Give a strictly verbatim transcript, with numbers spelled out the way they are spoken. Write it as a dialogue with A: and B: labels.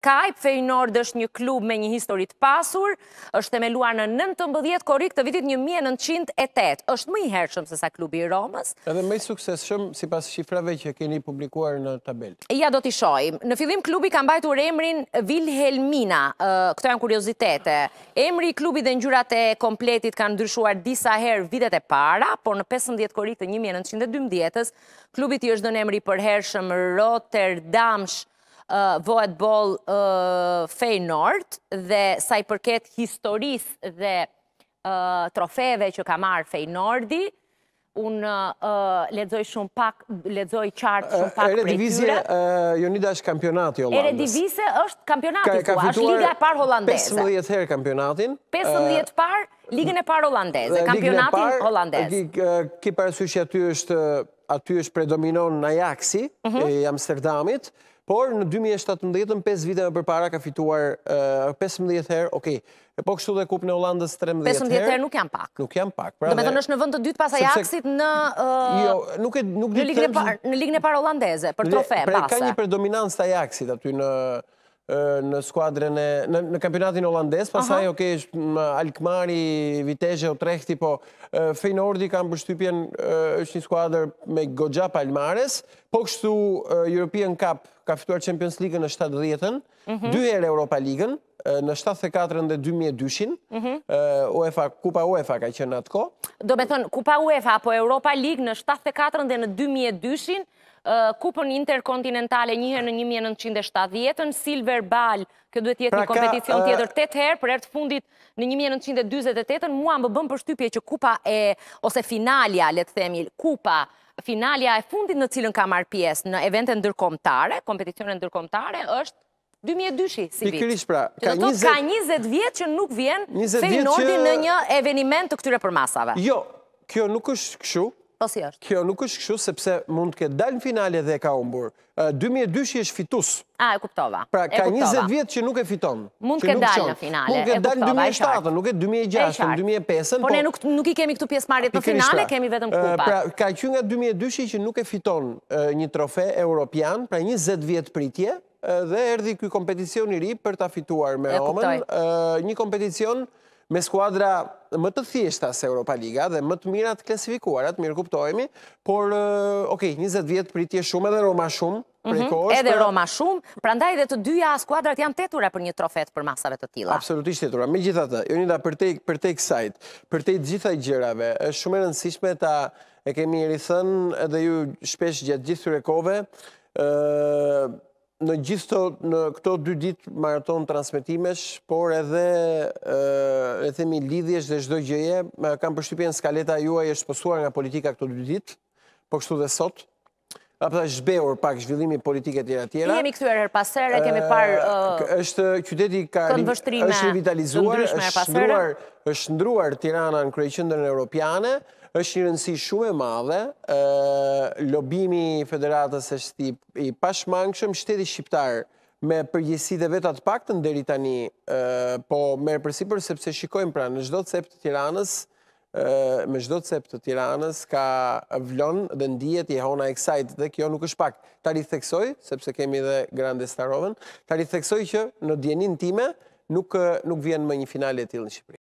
A: Kajp. Feyenoord është një klub me një histori të pasur, është themeluar në nëntëmbëdhjetë korrik të vitit një mijë e nëntëqind e tetë. Është më i hershëm se sa klubi i Romës.
B: Edhe më i suksesshëm sipas shifrave që keni publikuar në tabelë.
A: Ja do t'i shohim. Në fillim klubi ka mbajtur emrin Wilhelmina. Këto janë kuriozitete. Emri i klubit dhe ngjyrat e kompletit kanë ndryshuar disa herë vitet e para, por në pesëmbëdhjetë korrik të një mijë e nëntëqind e dymbëdhjetës, klubit i është dhënë emri i përhershëm Rotterdamsch Voetbal Feyenoord, dhe sa i përket historisë dhe trofeve që ka marrë Feyenoordi, unë lexoj shumë pak, lexoj qartë shumë pak prej tyre.
B: Eredivisie, Jonida, është kampionati holandez.
A: Eredivisie është kampionati, thua, është liga e parë holandeze.
B: pesëmbëdhjetë herë kampionatin.
A: pesëmbëdhjetë parë, ligën e parë holandeze, kampionatin holandez.
B: Ki parasysh që aty është aty është predominon Ajaxi i Amsterdamit. Por në dy mijë e shtatëmbëdhjetë, pesë vite më përpara, ka fituar pesëmbëdhjetë herë, okej, po kështu dhe Kupën e Hollandës trembëdhjetë herë.
A: pesëmbëdhjetë herë nuk janë pak.
B: Nuk janë pak.
A: Do me thënë është në vend të dytë pas Ajaxit në në ligën e parë holandeze, për trofe,
B: base.
A: base.
B: Ka një predominancë të Ajaxit aty në në skuadrën e në kampionatin holandez, pastaj okej është Alkmaari, Vitesse, Utrechti, po Feyenoordi ka mbështypjen, është një skuadër me goxha palmares, po kështu European Cup ka fituar Champions League në shtatëdhjetën, dy herë Europa Ligën, në shtatëdhjetë e katërën dhe dy mijë e dyshin, UEFA, Kupa UEFA ka qenë atë kohë.
A: Do me thënë, Kupa UEFA apo Europa League në shtatëdhjetë e katërën dhe në dy mijë e dyshin, Kupën interkontinentale një herë në një mijë e nëntëqind e shtatëdhjetën, Silver Ball, kjo duhet jetë një kompeticion tjetër tetë herë, për herë të fundit në një mijë e nëntëqind e dyzet e tetën, mua më bën përshtypje që kupa e, ose finalja, le të themi, kupa, finalja e fundit në cilën ka marrë pjesë në evente ndërkombëtare, kompeticione ndërkombëtare, është dy mijë e dyshi si vit.
B: Pikërisht pra,
A: ka njëzet vjet që nuk vjen Feyenoordi në një eveniment të këtyre përmasave.
B: Jo, kjo nuk është kështu.
A: Po si është?
B: Kjo nuk është kështu, sepse mund të ketë dalë në finale dhe ka humbur. dy mijë e dyshi është fitus.
A: A, e kuptova.
B: Pra, ka njëzet vjet që nuk e fiton.
A: Mund të ketë dalë në finale.
B: Mund të ketë dalë në dy mijë e shtatën, nuk e dy mijë e gjashtën, dy mijë e pesën.
A: Po ne nuk i kemi këtu pjesëmarrjet në finale, kemi vetëm kupat.
B: Pra, ka qenë nga dy mijë e dyshi që nuk e fiton një trofe europian, pra njëzet vjet pritje, dhe erdhi ky kompeticion i ri për ta fituar me Romën. Një kompeticion me skuadra më të thjeshta se Europa Liga dhe më të mirat klasifikuarat, mirë kuptojemi, por, okej, njëzet vjetë pritje shumë, edhe Roma shumë, prej kohësh.
A: Edhe Roma shumë, prandaj dhe të dyja skuadrat janë tetura për një trofet për masave të tilla.
B: Absolutisht tetura. Megjithatë, Jonida, për te kësajt, për te gjitha gjërave, është shumë e rëndësishme ta e kemi rithënë edhe ju shpesh gjatë gjithë këtyre kohëve, në gjithë në këto dy ditë maraton transmetimesh, por edhe e themi lidhjesh dhe çdo gjëje, kam përshtypjen skaleta juaj është postuar nga politika këto dy ditë, po kështu dhe sot. Apo zhbehur pak zhvillimi politike tjera tjera.
A: Jemi kthyer her pas here, kemi parë
B: është qyteti ka është revitalizuar, është ndruar, është ndruar Tirana në kryeqendrën europiane. Është një rëndësi shumë e madhe, lobimi i federatës është i pashmangshëm, shteti shqiptar me përgjegjësi dhe vetë të paktën deri tani, po merr përsipër sepse shikojmë pra në çdo cep të Tiranës, me çdo cep të Tiranës ka vlon dhe ndihet jehona e kësaj, dhe kjo nuk është pak. Ta ritheksoj, sepse kemi edhe Grande Starovën, ta ritheksoj që në dijenin time nuk nuk vjen më një finale e tillë në Shqipëri.